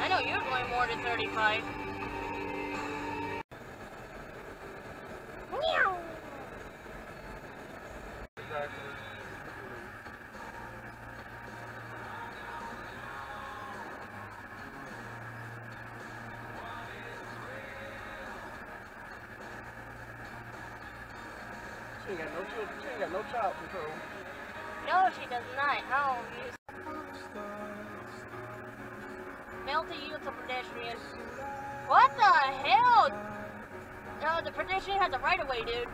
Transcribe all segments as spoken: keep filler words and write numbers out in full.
I know you're going more than thirty-five. Meow. She ain't got no children. She ain't got no child control. No, she does not. How? Mail to you, it's a pedestrian. What the hell? No, the pedestrian has a right of way, dude.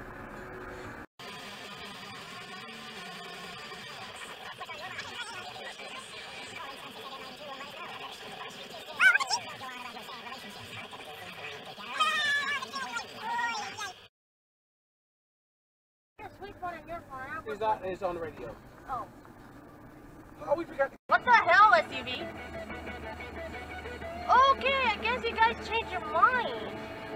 It's not, it's on the radio. Oh. Oh, we forgot. What the hell, S U V? Okay, I guess you guys changed your mind.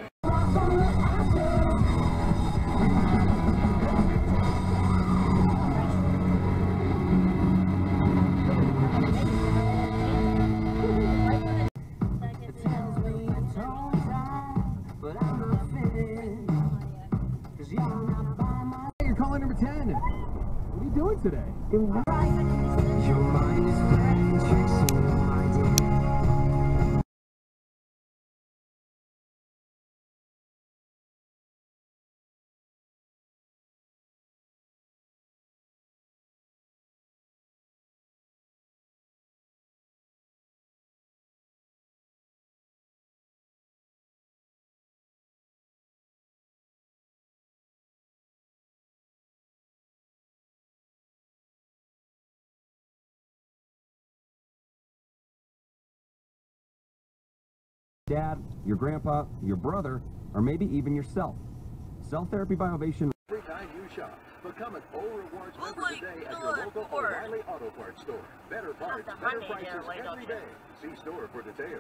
You're calling number ten. What are you doing today? Your mind is playing tricks on my day. Dad, your grandpa, your brother, or maybe even yourself. Cell Therapy by Ovation. Every time you shop, become an O Rewards member my today at God, your local Lord. O'Reilly Auto Parts store. Better parts, the better honey prices there, why don't every you? day. See store for details.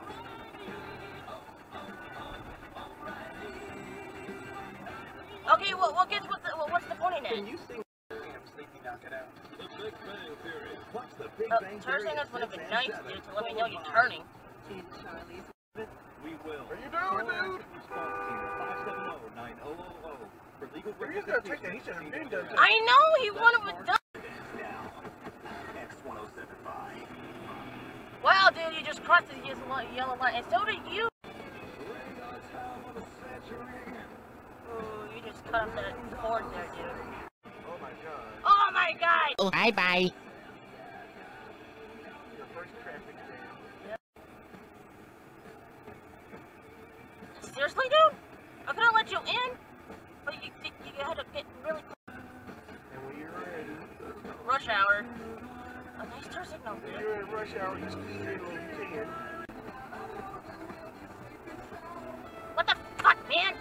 Okay, well, well, guess what the, well, what's the point in Can it? you sing Sleepy Knock It Out? The Big Bang Theory. Watch the Big Uh, Bang Theory. Tarzan at is one of the six and nice seven. dudes to let me know you're turning. We will. What are you doing, dude? Response team five seven zero nine zero zero zero for legal Well, he's gonna take that. He should have been done. I know, he wanted with done. X one oh seven five. Wow, dude, you just crossed the yellow line, and so did you. Ooh, you just cut off that cord there, dude. Oh my god. Oh my god! Oh, bye bye. Your first traffic jam. Seriously, dude? I could've let you in, but you, you, you had to get really close. And when you're ready, Rush hour. A nice turn signal, when dude. you're in rush hour, you speed in when you can. What the fuck, man?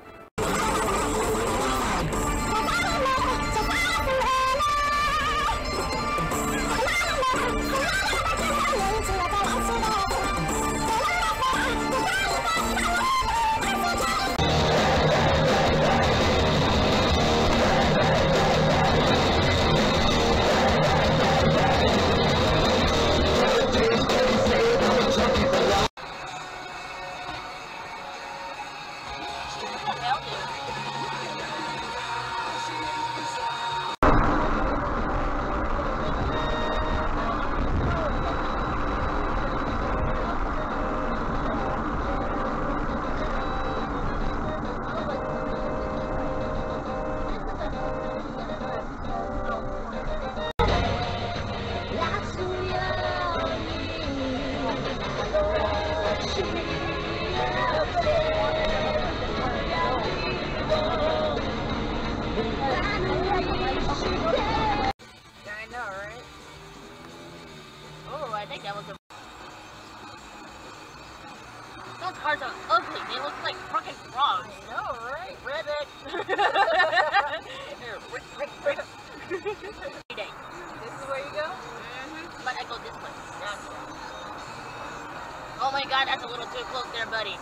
Cars are ugly. They look like fucking frogs. I know, right? Ribbit. Here, rick, rick, rick. Day. This is where you go? Mm-hmm. But I go this way. That's right. Oh my god, that's a little too close there, buddy.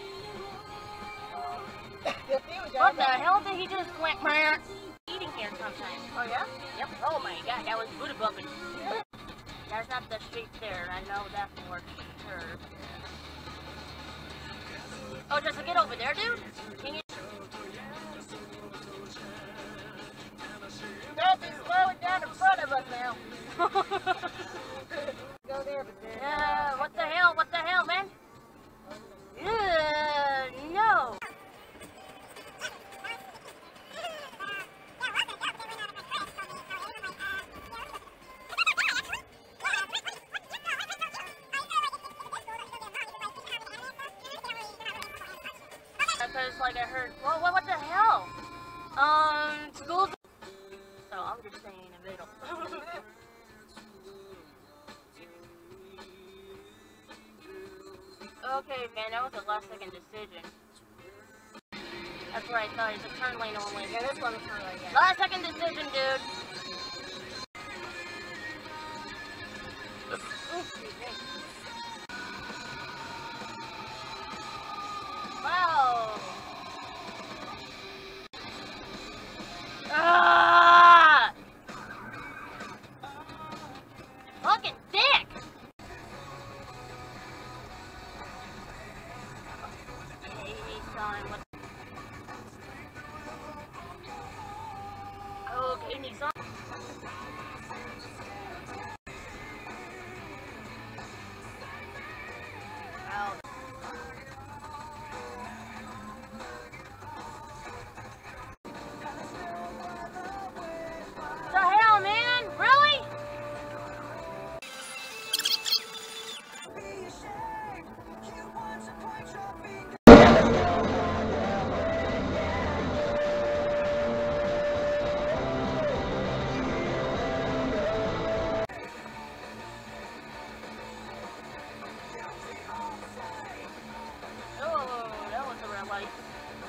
What the hell did he just went eating here sometimes? Oh yeah? Yep. Oh my god, that was Buddha bumping. That There's not the street there. I know that for sure. Oh, just to get over there, dude? Can you... Don't be slowing down in front of us now. Go there, but then. Uh, what the hell? What the hell, man? Uh, no. Because, like, I heard, well, what, what the hell? Um, schools. So I'm just saying in the middle. Okay, man, that was a last second decision. That's what I thought. It's a turn lane only. Yeah, this one is turn lane. Yeah. Last second decision, dude. Ooh, excuse me. Wow. Ah! Fucking dick! Hey, son, what? Okay, Nissan. Ouch. The hell, man? Really? Oh, that was a red light.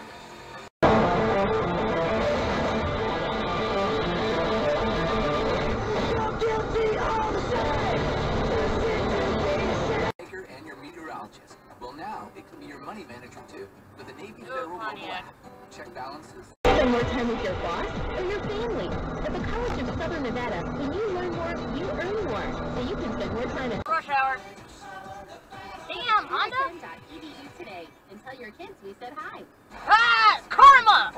And your meteorologist. Well, now it can be your money manager too, with the Navy Oh, Federal Mobile Pontiac. app. Check balances. Spend more time with your boss or your family. At the College of Southern Nevada, when you learn more, you earn more. So you can spend more time at Rush hour. Damn, Honda? E D U today and tell your kids we said hi. Ah, karma!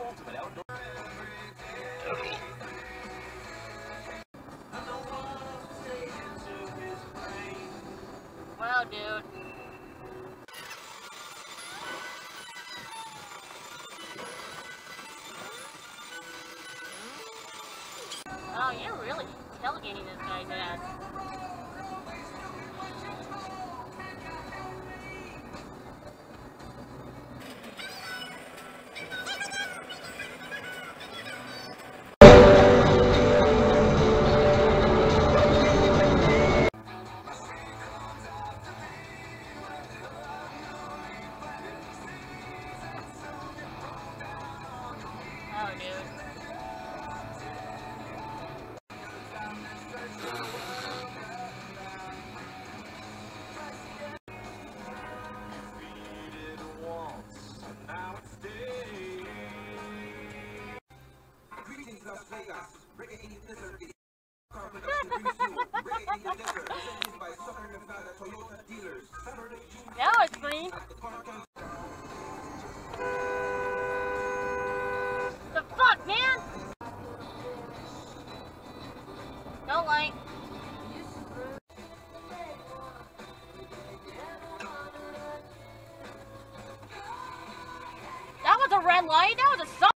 Wow, dude. Oh, you're really tailgating this guy's ass. Oh, dude. Greetings, Las Vegas. Reggae in the desert. Car production brings you Reggae in the desert. Presented by Southern Nevada Toyota dealers. Saturday, June Now it's green. at the Park and The fuck, man? No light. That was a red light? That was a